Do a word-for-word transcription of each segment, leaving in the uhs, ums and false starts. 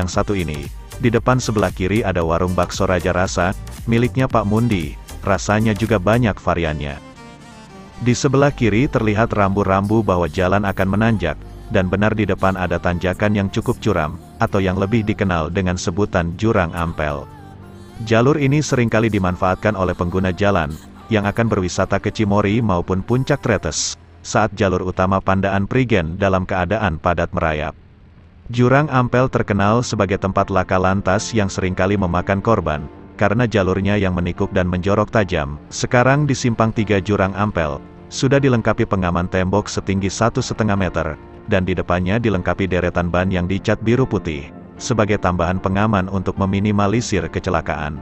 yang satu ini. Di depan sebelah kiri ada warung bakso Raja Rasa, miliknya Pak Mundi, rasanya juga banyak variannya. Di sebelah kiri terlihat rambu-rambu bahwa jalan akan menanjak, dan benar di depan ada tanjakan yang cukup curam, atau yang lebih dikenal dengan sebutan Jurang Ampel. Jalur ini seringkali dimanfaatkan oleh pengguna jalan, yang akan berwisata ke Cimory maupun Puncak Tretes, saat jalur utama Pandaan Prigen dalam keadaan padat merayap. Jurang Ampel terkenal sebagai tempat laka lantas yang seringkali memakan korban, karena jalurnya yang menikuk dan menjorok tajam. Sekarang di Simpang tiga Jurang Ampel, sudah dilengkapi pengaman tembok setinggi satu setengah meter, dan di depannya dilengkapi deretan ban yang dicat biru putih, sebagai tambahan pengaman untuk meminimalisir kecelakaan.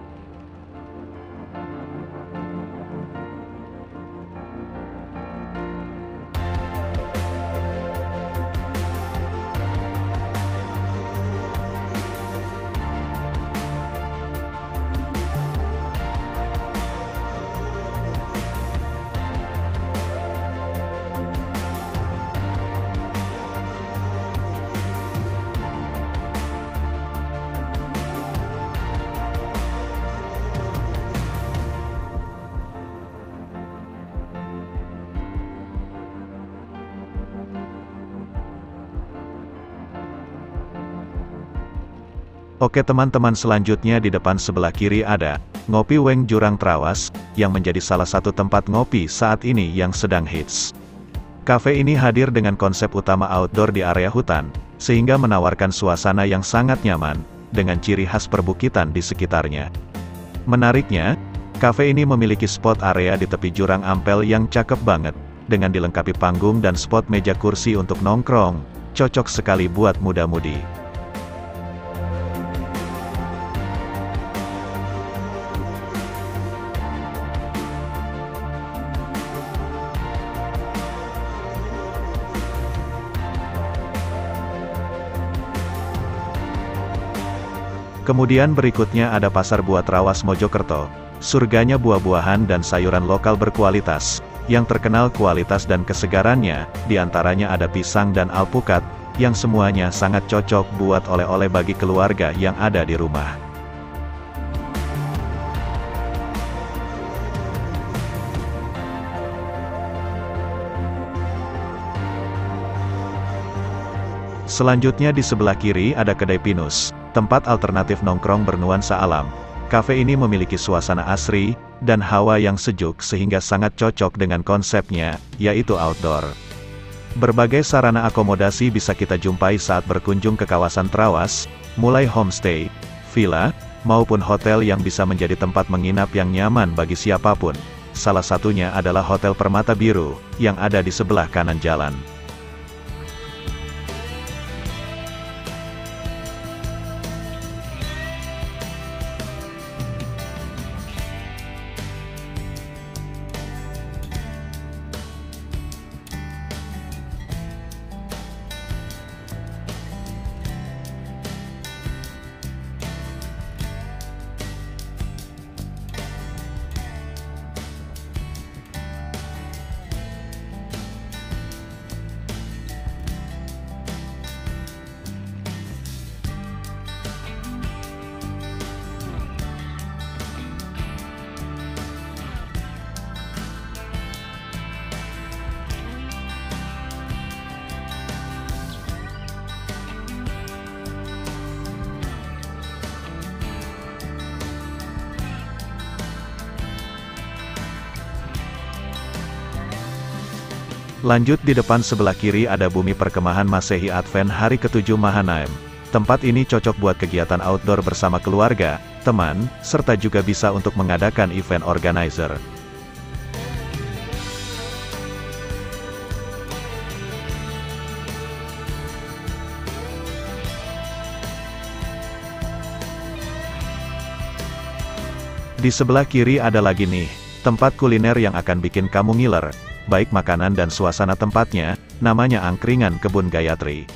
Oke teman-teman, selanjutnya di depan sebelah kiri ada Ngopi Weng Jurang Trawas, yang menjadi salah satu tempat ngopi saat ini yang sedang hits. Cafe ini hadir dengan konsep utama outdoor di area hutan, sehingga menawarkan suasana yang sangat nyaman, dengan ciri khas perbukitan di sekitarnya. Menariknya, cafe ini memiliki spot area di tepi Jurang Ampel yang cakep banget, dengan dilengkapi panggung dan spot meja kursi untuk nongkrong, cocok sekali buat muda-mudi. Kemudian berikutnya ada Pasar Buah Trawas Mojokerto, surganya buah-buahan dan sayuran lokal berkualitas, yang terkenal kualitas dan kesegarannya, diantaranya ada pisang dan alpukat, yang semuanya sangat cocok buat oleh-oleh bagi keluarga yang ada di rumah. Selanjutnya di sebelah kiri ada Kedai Pinus, tempat alternatif nongkrong bernuansa alam. Cafe ini memiliki suasana asri, dan hawa yang sejuk sehingga sangat cocok dengan konsepnya, yaitu outdoor. Berbagai sarana akomodasi bisa kita jumpai saat berkunjung ke kawasan Trawas, mulai homestay, villa, maupun hotel yang bisa menjadi tempat menginap yang nyaman bagi siapapun. Salah satunya adalah Hotel Permata Biru, yang ada di sebelah kanan jalan. Lanjut di depan sebelah kiri ada Bumi Perkemahan Masehi Advent Hari ketujuh Mahanaim. Tempat ini cocok buat kegiatan outdoor bersama keluarga, teman, serta juga bisa untuk mengadakan event organizer. Di sebelah kiri ada lagi nih, tempat kuliner yang akan bikin kamu ngiler, baik makanan dan suasana tempatnya, namanya Angkringan Kebun Gayatri.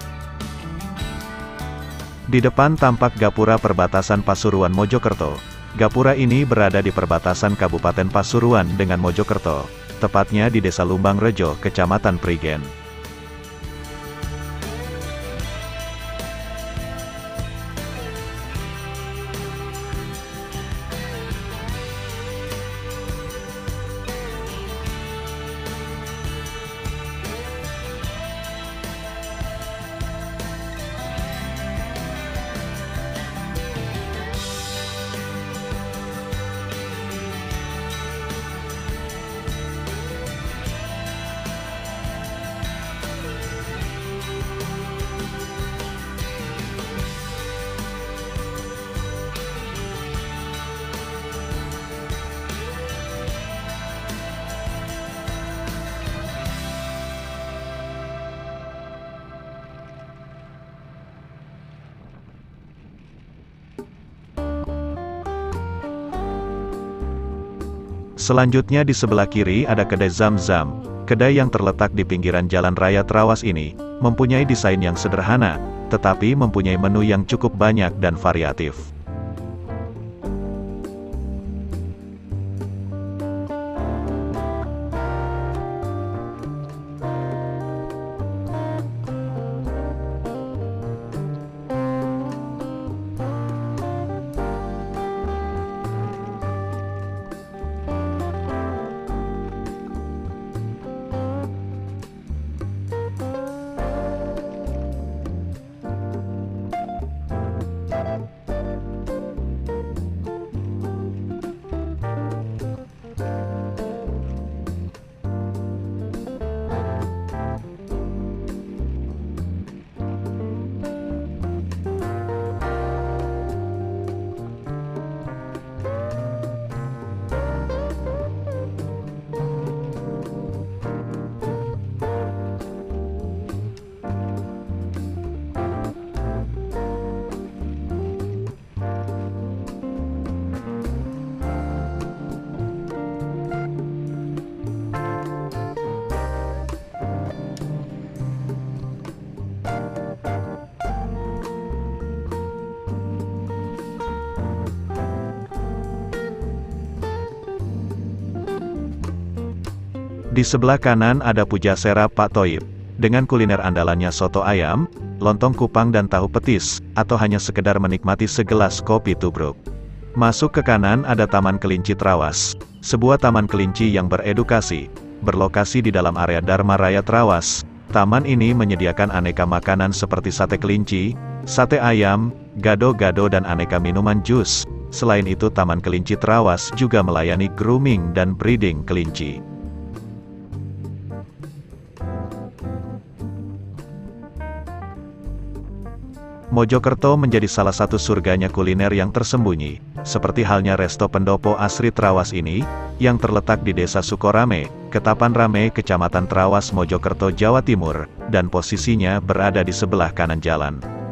Di depan tampak gapura perbatasan Pasuruan Mojokerto. Gapura ini berada di perbatasan Kabupaten Pasuruan dengan Mojokerto, tepatnya di Desa Lumbang Rejo, Kecamatan Prigen. Selanjutnya di sebelah kiri ada kedai Zam-Zam. Kedai yang terletak di pinggiran Jalan Raya Trawas ini, mempunyai desain yang sederhana, tetapi mempunyai menu yang cukup banyak dan variatif. Di sebelah kanan ada Pujasera Pak Toib, dengan kuliner andalannya soto ayam, lontong kupang dan tahu petis, atau hanya sekedar menikmati segelas kopi tubruk. Masuk ke kanan ada Taman Kelinci Trawas, sebuah taman kelinci yang beredukasi, berlokasi di dalam area Dharma Raya Trawas. Taman ini menyediakan aneka makanan seperti sate kelinci, sate ayam, gado-gado dan aneka minuman jus. Selain itu Taman Kelinci Trawas juga melayani grooming dan breeding kelinci. Mojokerto menjadi salah satu surganya kuliner yang tersembunyi, seperti halnya Resto Pendopo Asri Trawas ini, yang terletak di Desa Sukorame, Ketapan Rame, Kecamatan Trawas, Mojokerto, Jawa Timur, dan posisinya berada di sebelah kanan jalan.